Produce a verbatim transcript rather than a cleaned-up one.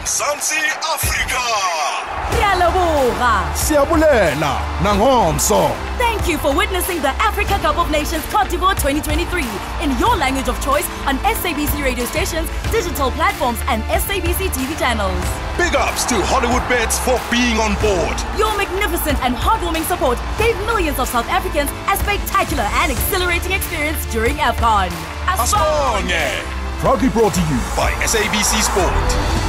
Mzansi Africa. Siyabonga. Siyabulela nangomso. Thank you for witnessing the Africa Cup of Nations Cote d'Ivoire twenty twenty-three in your language of choice on S A B C radio stations, digital platforms and S A B C T V channels. Big ups to Hollywoodbets for being on board. Your magnificent and heartwarming support gave millions of South Africans a spectacular and exhilarating experience during AFCON. Asibonge. Proudly brought to you by S A B C Sport.